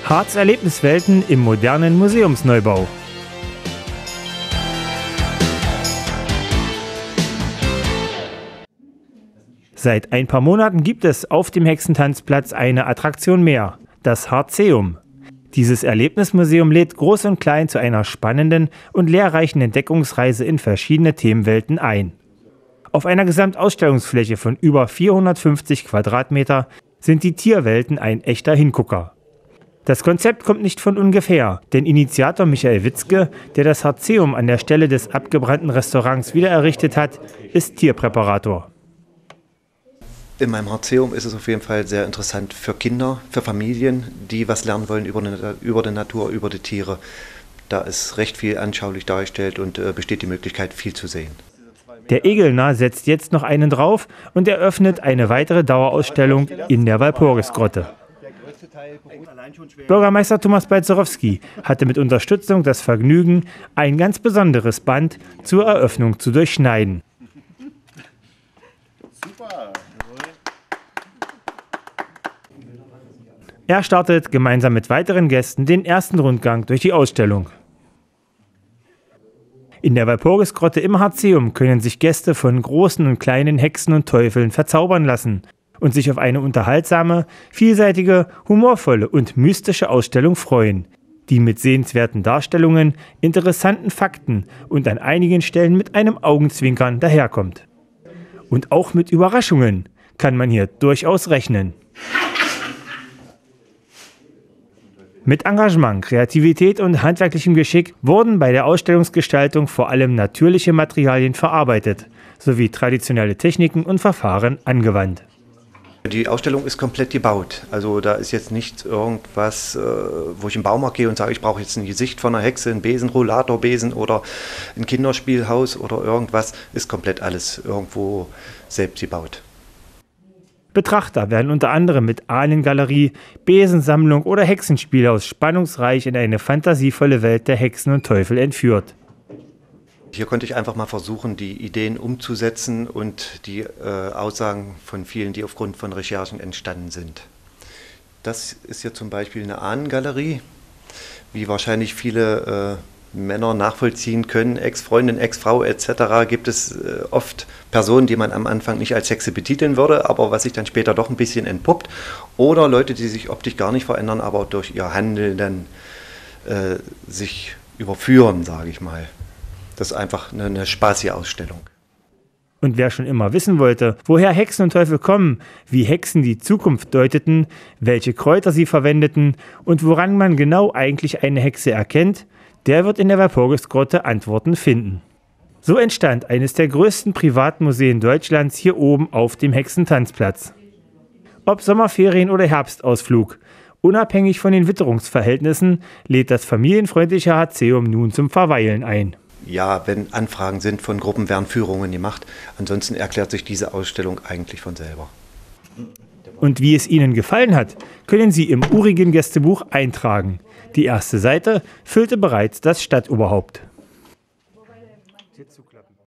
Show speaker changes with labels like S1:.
S1: Harz Erlebniswelten im modernen Museumsneubau. Seit ein paar Monaten gibt es auf dem Hexentanzplatz eine Attraktion mehr, das Harzeum. Dieses Erlebnismuseum lädt Groß und Klein zu einer spannenden und lehrreichen Entdeckungsreise in verschiedene Themenwelten ein. Auf einer Gesamtausstellungsfläche von über 450 Quadratmeter sind die Tierwelten ein echter Hingucker. Das Konzept kommt nicht von ungefähr, denn Initiator Michael Witzke, der das Harzeum an der Stelle des abgebrannten Restaurants wieder errichtet hat, ist Tierpräparator.
S2: In meinem Harzeum ist es auf jeden Fall sehr interessant für Kinder, für Familien, die was lernen wollen über die Natur, über die Tiere. Da ist recht viel anschaulich dargestellt und besteht die Möglichkeit, viel zu sehen.
S1: Der Egelner setzt jetzt noch einen drauf und eröffnet eine weitere Dauerausstellung in der Walpurgisgrotte. Bürgermeister Thomas Balzerowski hatte mit Unterstützung das Vergnügen, ein ganz besonderes Band zur Eröffnung zu durchschneiden.
S3: Super.
S1: Er startet gemeinsam mit weiteren Gästen den ersten Rundgang durch die Ausstellung. In der Walpurgisgrotte im Harzeum können sich Gäste von großen und kleinen Hexen und Teufeln verzaubern lassen und sich auf eine unterhaltsame, vielseitige, humorvolle und mystische Ausstellung freuen, die mit sehenswerten Darstellungen, interessanten Fakten und an einigen Stellen mit einem Augenzwinkern daherkommt. Und auch mit Überraschungen kann man hier durchaus rechnen. Mit Engagement, Kreativität und handwerklichem Geschick wurden bei der Ausstellungsgestaltung vor allem natürliche Materialien verarbeitet, sowie traditionelle Techniken und Verfahren angewandt.
S2: Die Ausstellung ist komplett gebaut. Also da ist jetzt nicht irgendwas, wo ich im Baumarkt gehe und sage, ich brauche jetzt ein Gesicht von einer Hexe, einen Besen, Rollatorbesen oder ein Kinderspielhaus oder irgendwas. Ist komplett alles irgendwo selbst gebaut.
S1: Betrachter werden unter anderem mit Ahnengalerie, Besensammlung oder Hexenspielhaus spannungsreich in eine fantasievolle Welt der Hexen und Teufel entführt.
S2: Hier konnte ich einfach mal versuchen, die Ideen umzusetzen und die Aussagen von vielen, die aufgrund von Recherchen entstanden sind. Das ist hier zum Beispiel eine Ahnengalerie, wie wahrscheinlich viele Männer nachvollziehen können, Ex-Freundin, Ex-Frau etc. gibt es oft Personen, die man am Anfang nicht als Hexe betiteln würde, aber was sich dann später doch ein bisschen entpuppt. Oder Leute, die sich optisch gar nicht verändern, aber durch ihr Handeln dann sich überführen, sage ich mal. Das ist einfach eine spaßige Ausstellung.
S1: Und wer schon immer wissen wollte, woher Hexen und Teufel kommen, wie Hexen die Zukunft deuteten, welche Kräuter sie verwendeten und woran man genau eigentlich eine Hexe erkennt, der wird in der Walpurgisgrotte Antworten finden. So entstand eines der größten Privatmuseen Deutschlands hier oben auf dem Hexentanzplatz. Ob Sommerferien oder Herbstausflug, unabhängig von den Witterungsverhältnissen, lädt das familienfreundliche Harzeum nun zum Verweilen ein.
S2: Ja, wenn Anfragen sind von Gruppen, werden Führungen gemacht. Ansonsten erklärt sich diese Ausstellung eigentlich von selber.
S1: Und wie es Ihnen gefallen hat, können Sie im urigen Gästebuch eintragen. Die erste Seite füllte bereits das Stadtoberhaupt.